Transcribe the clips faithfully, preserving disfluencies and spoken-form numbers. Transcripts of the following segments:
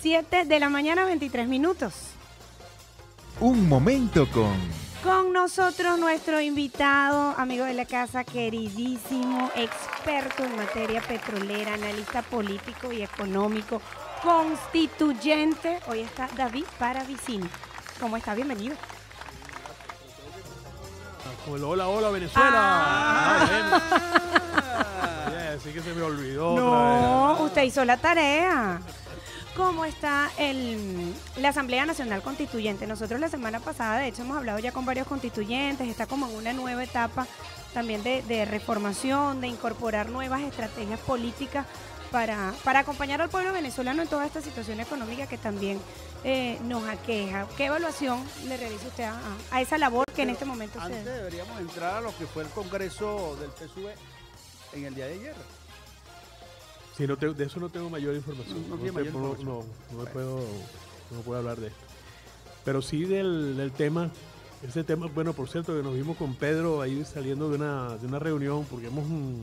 siete de la mañana, veintitrés minutos. Un momento con... Con nosotros nuestro invitado, amigo de la casa, queridísimo, experto en materia petrolera, analista político y económico, constituyente. Hoy está David Paravicini. ¿Cómo está? Bienvenido. Hola, hola, Venezuela. Ah, ah, bueno. Así que se me olvidó. No, otra vez. usted hizo la tarea. ¿Cómo está el, la Asamblea Nacional Constituyente? Nosotros la semana pasada, de hecho, hemos hablado ya con varios constituyentes. Está como en una nueva etapa también de, de reformación, de incorporar nuevas estrategias políticas para, para acompañar al pueblo venezolano en toda esta situación económica que también eh, nos aqueja. ¿Qué evaluación le realiza usted a, a esa labor que en este momento se... Antes deberíamos entrar a lo que fue el Congreso del P S U V en el día de ayer. Sí, no tengo, de eso no tengo mayor información. No, no No, tiene te- mayor no- información. no, no me Bueno. puedo, no puedo hablar de esto. Pero sí del, del tema, ese tema, bueno, por cierto, que nos vimos con Pedro ahí saliendo de una, de una reunión, porque hemos mm,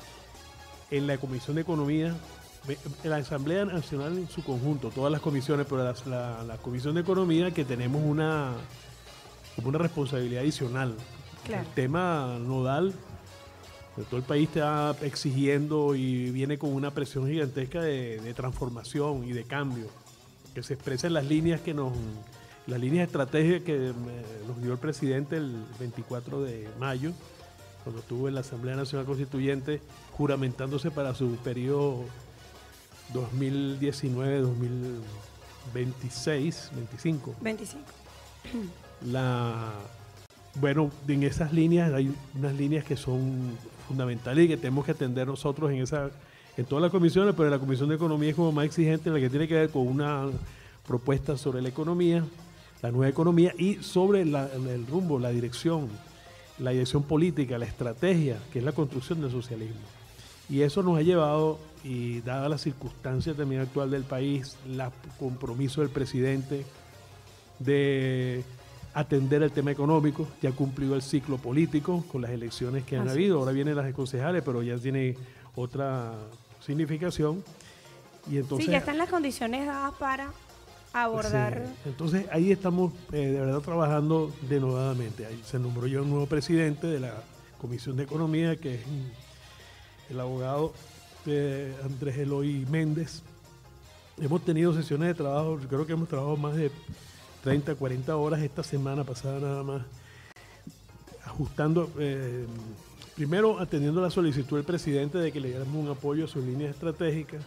en la Comisión de Economía, ve- en la Asamblea Nacional en su conjunto, todas las comisiones, pero la, la, la Comisión de Economía que tenemos una, como una responsabilidad adicional. Claro. El tema nodal, que todo el país está exigiendo y viene con una presión gigantesca de, de transformación y de cambio, que se expresa en las líneas que nos, las líneas estratégicas que eh, nos dio el presidente el veinticuatro de mayo, cuando estuvo en la Asamblea Nacional Constituyente, juramentándose para su periodo dos mil diecinueve a dos mil veintiséis, veinticinco. veinticinco. La, bueno, en esas líneas hay unas líneas que son fundamentales y que tenemos que atender nosotros en esa, en todas las comisiones, pero en la Comisión de Economía es como más exigente, la que tiene que ver con una propuesta sobre la economía, la nueva economía y sobre la- el rumbo, la dirección, la dirección política, la estrategia, que es la construcción del socialismo. Y eso nos ha llevado, y dada la circunstancia también actual del país, el compromiso del presidente de atender el tema económico, ya cumplió el ciclo político con las elecciones que han Así habido, es. ahora vienen las concejales, pero ya tiene otra significación. Y entonces, Sí, ya están las condiciones dadas para abordar... sí, entonces ahí estamos eh, de verdad trabajando denodadamente. Ahí se nombró ya un nuevo presidente de la Comisión de Economía, que es mm, el abogado eh, Andrés Eloy Méndez. Hemos tenido sesiones de trabajo, creo que hemos trabajado más de treinta, cuarenta horas esta semana pasada nada más, ajustando, eh, primero atendiendo la solicitud del presidente de que le diéramos un apoyo a sus líneas estratégicas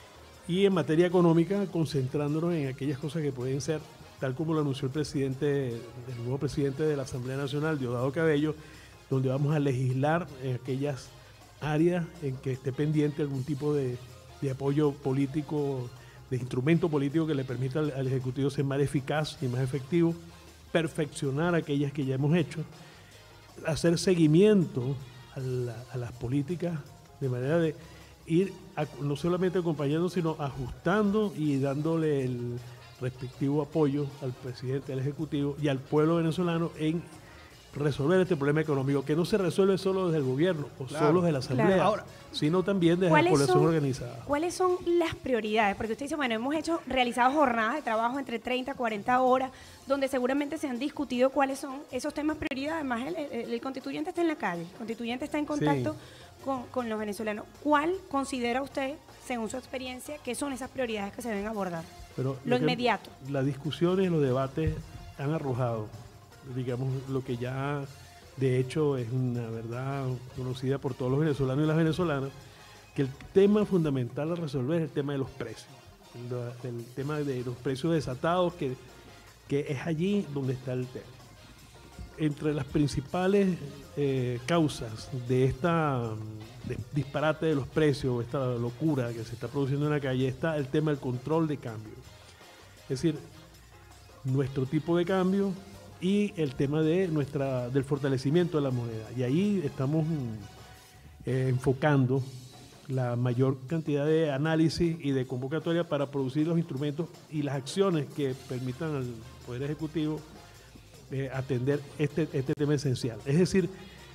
y en materia económica concentrándonos en aquellas cosas que pueden ser, tal como lo anunció el presidente, el nuevo presidente de la Asamblea Nacional, Diosdado Cabello, donde vamos a legislar en aquellas áreas en que esté pendiente algún tipo de, de apoyo político, de instrumento político que le permita al, al Ejecutivo ser más eficaz y más efectivo, perfeccionar aquellas que ya hemos hecho, hacer seguimiento a, la- a las políticas de manera de ir a- no solamente acompañando, sino ajustando y dándole el respectivo apoyo al presidente del Ejecutivo y al pueblo venezolano en resolver este problema económico, que no se resuelve solo desde el gobierno o Claro. solo desde la Asamblea, Claro. Ahora, sino también desde la ¿Cuáles población son- organizada. ¿Cuáles son las prioridades? Porque usted dice, bueno, hemos hecho, realizado jornadas de trabajo entre treinta, cuarenta horas, donde seguramente se han discutido cuáles son esos temas prioridad. Además, el, el- el constituyente está en la calle, el constituyente está en contacto con, con los venezolanos. ¿Cuál considera usted, según su experiencia, que son esas prioridades que se deben abordar? Pero Lo que- inmediato. Las discusiones, los debates han arrojado, digamos, lo que ya de hecho es una verdad conocida por todos los venezolanos y las venezolanas, que el tema fundamental a resolver es el tema de los precios, el, el tema de los precios desatados, que, que es allí donde está el tema. Entre las principales eh, causas de esta de disparate de los precios, esta locura que se está produciendo en la calle, está el tema del control de cambio. Es decir, nuestro tipo de cambio y el tema de nuestra del fortalecimiento de la moneda. Y ahí estamos mm, eh, enfocando la mayor cantidad de análisis y de convocatoria para producir los instrumentos y las acciones que permitan al Poder Ejecutivo eh, atender este, este tema esencial. Es decir,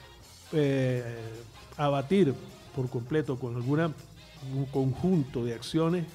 eh, abatir por completo con alguna un conjunto de acciones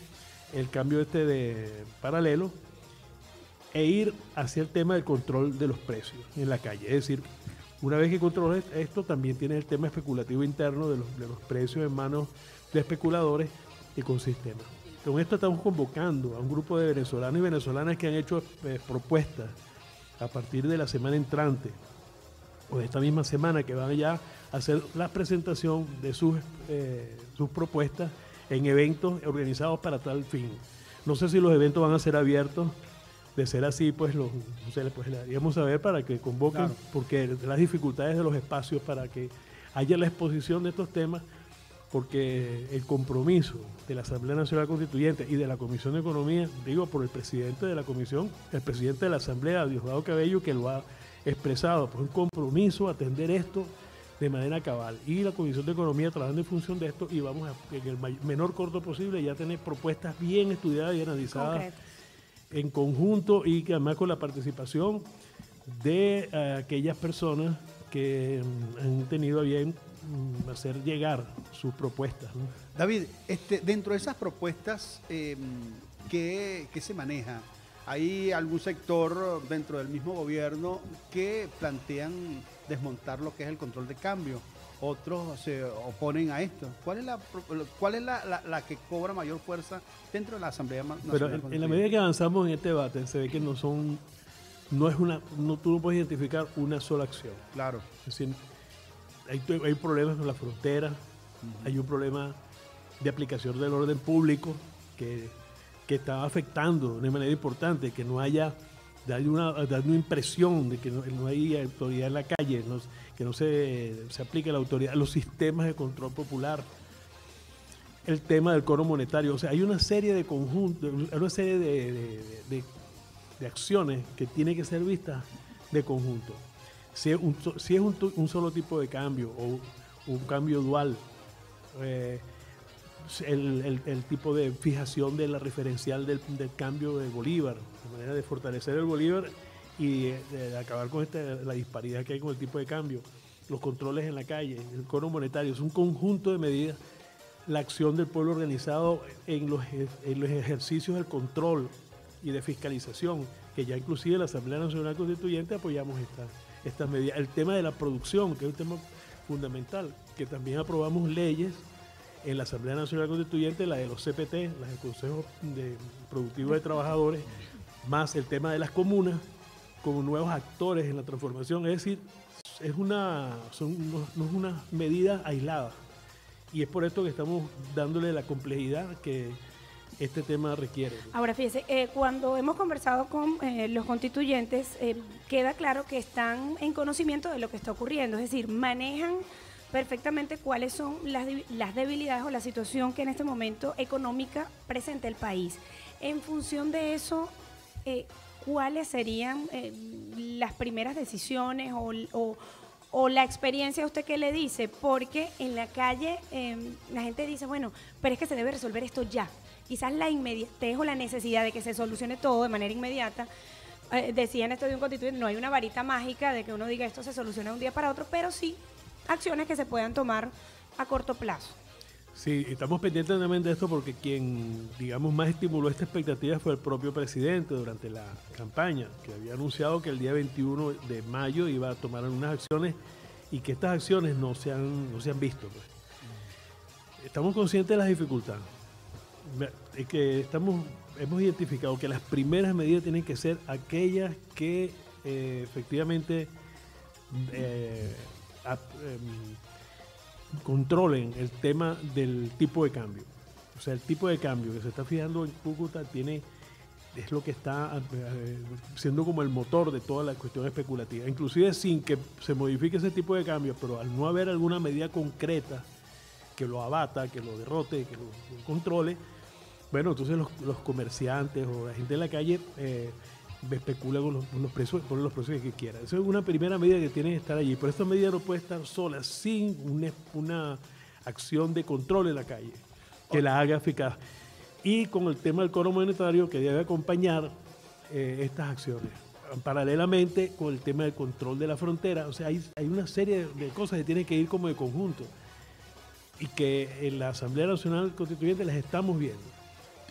el cambio este de paralelo e ir hacia el tema del control de los precios en la calle. Es decir, una vez que controles esto, también tienes el tema especulativo interno de los, de los precios en manos de especuladores y con sistemas. Con esto estamos convocando a un grupo de venezolanos y venezolanas que han hecho eh, propuestas a partir de la semana entrante o de esta misma semana, que van ya a hacer la presentación de sus, eh, sus propuestas en eventos organizados para tal fin. No sé si los eventos van a ser abiertos. De ser así, pues, los, no sé, pues le haríamos saber para que convoquen, claro, porque las dificultades de los espacios para que haya la exposición de estos temas, porque el compromiso de la Asamblea Nacional Constituyente y de la Comisión de Economía, digo por el presidente de la Comisión, el presidente de la Asamblea, Diosdado Cabello, que lo ha expresado, pues un compromiso a atender esto de manera cabal. Y la Comisión de Economía trabajando en función de esto, y vamos a, en el menor corto posible, ya tener propuestas bien estudiadas y analizadas. Concreto. En conjunto, y que además con la participación de uh, aquellas personas que um, han tenido a bien um, hacer llegar sus propuestas, ¿no? David, este, dentro de esas propuestas, eh, ¿qué, qué se maneja? ¿Hay algún sector dentro del mismo gobierno que plantean desmontar lo que es el control de cambio? Otros se oponen a esto. ¿Cuál es la, cuál es la, la, la que cobra mayor fuerza dentro de la Asamblea Nacional? Pero en, en la medida que avanzamos en este debate, se ve que no son, no es una, no, tú no puedes identificar una sola acción. Claro. Es decir, hay, hay problemas con la frontera, uh-huh. Hay un problema de aplicación del orden público que, que está afectando de manera importante, que no haya, darle una, darle una impresión de que no, no hay autoridad en la calle, no, que no se, se aplique la autoridad, los sistemas de control popular, el tema del coro monetario. O sea, hay una serie de conjuntos, una serie de, de, de, de acciones que tienen que ser vistas de conjunto. Si es un, si es un, un solo tipo de cambio o un cambio dual, eh, el, el, el tipo de fijación de la referencial del, del cambio de Bolívar, de manera de fortalecer el Bolívar y de, de acabar con esta, la disparidad que hay con el tipo de cambio, los controles en la calle, el coro monetario. Es un conjunto de medidas, la acción del pueblo organizado en los, en los ejercicios del control y de fiscalización, que ya inclusive la Asamblea Nacional Constituyente apoyamos esta, estas medidas. El tema de la producción, que es un tema fundamental, que también aprobamos leyes en la Asamblea Nacional Constituyente, la de los C P T, las del Consejo de Productivo de Trabajadores, más el tema de las comunas, como nuevos actores en la transformación. Es decir, es una, son, no, no es una medida aislada. Y es por esto que estamos dándole la complejidad que este tema requiere. Ahora, fíjese, eh, cuando hemos conversado con eh, los constituyentes, eh, queda claro que están en conocimiento de lo que está ocurriendo. Es decir, manejan perfectamente cuáles son las, las debilidades o la situación que en este momento económica presenta el país. En función de eso, eh, ¿cuáles serían eh, las primeras decisiones o, o, o la experiencia a usted que le dice? Porque en la calle eh, la gente dice, bueno, pero es que se debe resolver esto ya. Quizás la inmediatez o la necesidad de que se solucione todo de manera inmediata. Eh, decían esto de un constituyente, no hay una varita mágica de que uno diga esto se soluciona de un día para otro, pero sí acciones que se puedan tomar a corto plazo. Sí, estamos pendientes también de esto porque quien, digamos, más estimuló esta expectativa fue el propio presidente durante la campaña, que había anunciado que el día veintiuno de mayo iba a tomar algunas acciones y que estas acciones no se han, no se han visto. Pues. Estamos conscientes de las dificultades. Es que estamos, hemos identificado que las primeras medidas tienen que ser aquellas que eh, efectivamente eh, a, eh, controlen el tema del tipo de cambio. O sea, el tipo de cambio que se está fijando en Cúcuta tiene, es lo que está eh, siendo como el motor de toda la cuestión especulativa. Inclusive sin que se modifique ese tipo de cambio, pero al no haber alguna medida concreta que lo abata, que lo derrote, que lo, lo controle, bueno, entonces los, los comerciantes o la gente de la calle eh, especula con los, con los precios, ponen los precios que quiera. Esa es una primera medida que tiene que estar allí, pero esta medida no puede estar sola, sin una, una acción de control en la calle, que la haga eficaz. Y con el tema del coro monetario que debe acompañar eh, estas acciones. Paralelamente con el tema del control de la frontera, o sea, hay, hay una serie de cosas que tienen que ir como de conjunto y que en la Asamblea Nacional Constituyente las estamos viendo.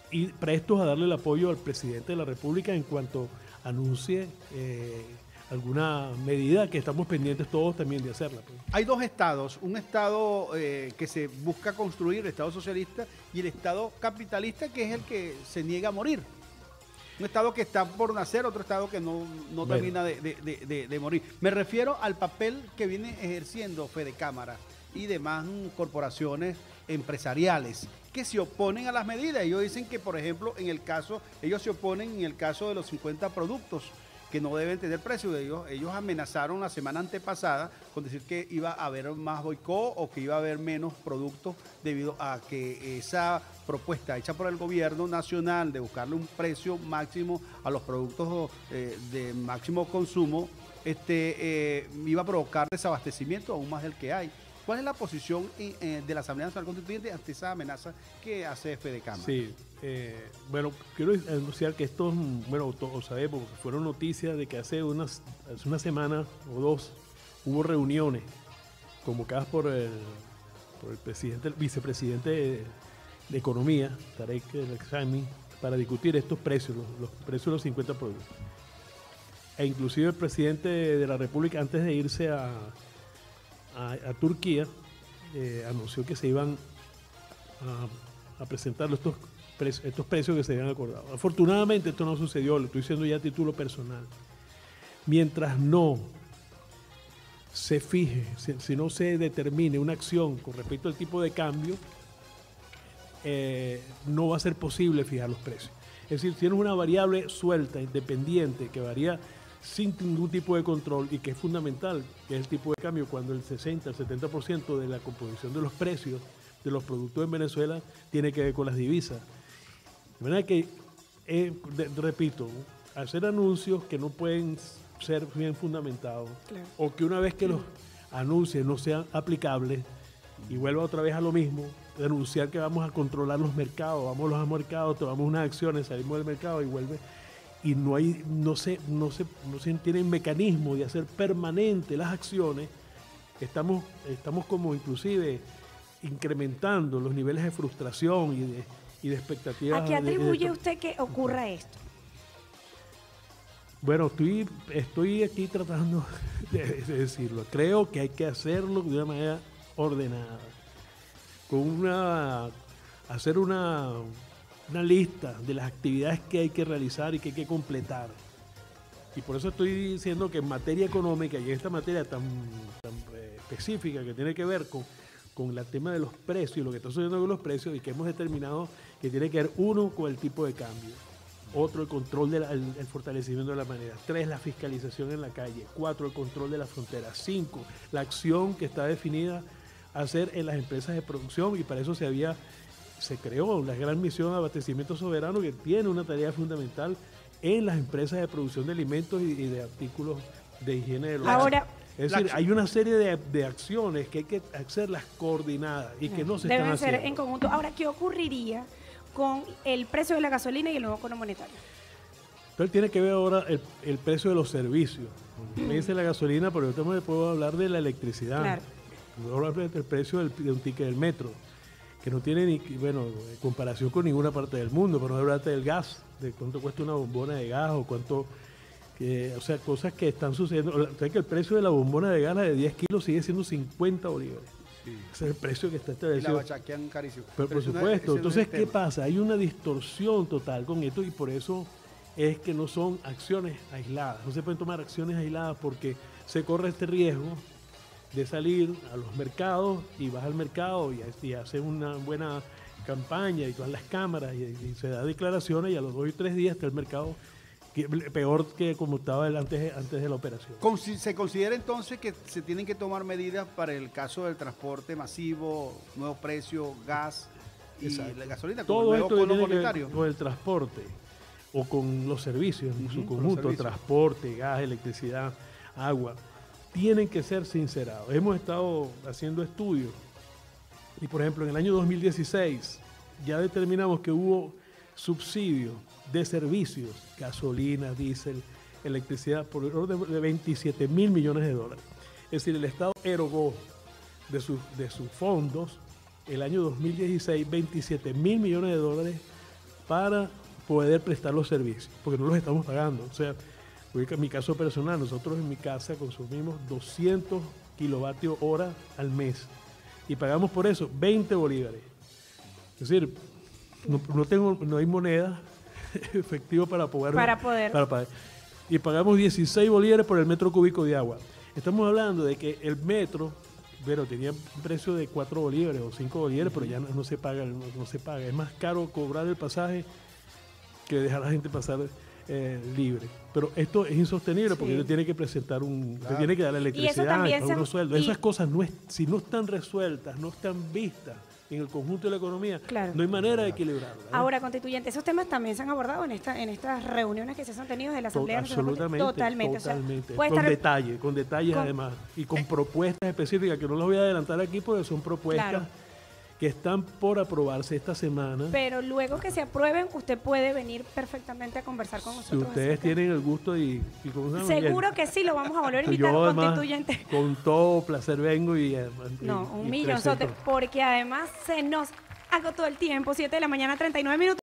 y prestos a darle el apoyo al presidente de la República en cuanto anuncie eh, alguna medida, que estamos pendientes todos también de hacerla. Pues. Hay dos estados, un estado eh, que se busca construir, el estado socialista, y el estado capitalista, que es el que se niega a morir. Un estado que está por nacer, otro estado que no, no Bueno. termina de, de- de- de- de morir. Me refiero al papel que viene ejerciendo Fedecámara y demás mm, corporaciones empresariales que se oponen a las medidas. Ellos dicen que, por ejemplo, en el caso, ellos se oponen en el caso de los cincuenta productos que no deben tener precio. Ellos, ellos amenazaron la semana antepasada con decir que iba a haber más boicot o que iba a haber menos productos debido a que esa propuesta hecha por el gobierno nacional de buscarle un precio máximo a los productos eh, de máximo consumo este, eh, iba a provocar desabastecimiento aún más del que hay. ¿Cuál es la posición eh, de la Asamblea Nacional Constituyente ante esa amenaza que hace Fedecámara? Sí, eh, bueno, quiero anunciar que estos, bueno, todos sabemos, porque fueron noticias de que hace unas, hace una semana o dos hubo reuniones convocadas por el, por el presidente, el vicepresidente de, de Economía, Tarek El Aishami, para discutir estos precios, los, los precios de los cincuenta productos. E inclusive el presidente de la República, antes de irse a, a, a Turquía, eh, anunció que se iban a, a presentar estos, pre, estos precios que se habían acordado. Afortunadamente esto no sucedió, lo estoy diciendo ya a título personal. Mientras no se fije, si, si no se determine una acción con respecto al tipo de cambio, eh, no va a ser posible fijar los precios. Es decir, si tienes una variable suelta, independiente, que varía sin ningún tipo de control y que es fundamental, que es el tipo de cambio, cuando el sesenta, el setenta por ciento de la composición de los precios de los productos en Venezuela tiene que ver con las divisas. De manera que, eh, de, repito, hacer anuncios que no pueden ser bien fundamentados, Claro. o que una vez que los anuncios no sean aplicables y vuelva otra vez a lo mismo, denunciar que vamos a controlar los mercados, vamos a los mercados, tomamos unas acciones, salimos del mercado y vuelve, y no hay, no se, no se, no se tienen mecanismo de hacer permanente las acciones. Estamos, estamos como inclusive incrementando los niveles de frustración y de, y de expectativas. ¿A qué de- de- atribuye usted que ocurra esto? Bueno, estoy, estoy aquí tratando de, de decirlo. Creo que hay que hacerlo de una manera ordenada, con una, hacer una, una lista de las actividades que hay que realizar y que hay que completar. Y por eso estoy diciendo que en materia económica y en esta materia tan, tan eh, específica que tiene que ver con, con el tema de los precios, lo que está sucediendo con los precios, y que hemos determinado que tiene que ver, uno, con el tipo de cambio, otro, el control del el, el fortalecimiento de la moneda, tres, la fiscalización en la calle, cuatro, el control de la frontera, cinco, la acción que está definida a hacer en las empresas de producción, y para eso se había se creó la gran misión de abastecimiento soberano, que tiene una tarea fundamental en las empresas de producción de alimentos y, y de artículos de higiene del hogar. Ahora, Es decir, hay una serie de, de acciones que hay que hacerlas coordinadas y que no se deben están ser haciendo. en conjunto. Ahora, ¿qué ocurriría con el precio de la gasolina y el nuevo cono monetario? Entonces tiene que ver ahora el, el precio de los servicios. Me dice la gasolina, pero yo también puedo hablar de la electricidad. Claro. Puedo hablar del precio del, de un ticket del metro, que no tiene ni, bueno, comparación con ninguna parte del mundo, pero no hablarte del gas, de cuánto cuesta una bombona de gas o cuánto, que, o sea, cosas que están sucediendo. O sea, que el precio de la bombona de gas, la de diez kilos, sigue siendo cincuenta bolívares. Sí. Ese es el precio que está Y la establecido. bachaquean carísimo. Pero, por ese no es- supuesto, ese no es entonces, el ¿qué tema. pasa? Hay una distorsión total con esto y por eso es que no son acciones aisladas. No se pueden tomar acciones aisladas porque se corre este riesgo de salir a los mercados y vas al mercado y, y haces una buena campaña y todas las cámaras y, y se da declaraciones y a los dos y tres días está el mercado que- peor que como estaba el antes, antes de la operación. Consi- Se considera entonces que se tienen que tomar medidas para el caso del transporte masivo, nuevo precio, gas y Exacto. la gasolina, como Todo el esto nuevo que cono tiene que ver monetario. con el transporte o con los servicios en Ujú, su con los conjunto, servicios. transporte, gas, electricidad, agua, tienen que ser sincerados. Hemos estado haciendo estudios y, por ejemplo, en el año dos mil dieciséis ya determinamos que hubo subsidios de servicios, gasolina, diésel, electricidad, por el orden de veintisiete mil millones de dólares. Es decir, el Estado erogó de, sus de sus fondos el año dos mil dieciséis veintisiete mil millones de dólares para poder prestar los servicios, porque no los estamos pagando. O sea, en mi caso personal, nosotros en mi casa consumimos doscientos kilovatios hora al mes y pagamos por eso veinte bolívares. Es decir, no, no, tengo, no hay moneda efectiva para poder, para poder. Para pagar. Y pagamos dieciséis bolívares por el metro cúbico de agua. Estamos hablando de que el metro, pero tenía un precio de cuatro bolívares o cinco bolívares, uh-huh. pero ya no, no se paga, no, no se paga. Es más caro cobrar el pasaje que dejar a la gente pasar eh, libre. Pero esto es insostenible, sí. porque uno tiene que presentar un, claro. tiene que dar electricidad, unos sueldos. Esas cosas no es, si no están resueltas, no están vistas en el conjunto de la economía, claro. no hay manera de equilibrarlo. ¿eh? Ahora, constituyente, esos temas también se han abordado en esta, en estas reuniones que se han tenido de la Asamblea Nacional. Absolutamente, totalmente, totalmente. O sea, con estar... detalle, con detalles con... además, y con eh... propuestas específicas, que no las voy a adelantar aquí porque son propuestas claro. que están por aprobarse esta semana. Pero luego que se aprueben, usted puede venir perfectamente a conversar con nosotros. Si ustedes tienen el gusto y... y ¿cómo se llama? Seguro que sí, lo vamos a volver a invitar, yo, además, constituyente. Con todo placer vengo y... y no, un y millonzote, porque además se nos agotó el tiempo, siete de la mañana, treinta y nueve minutos.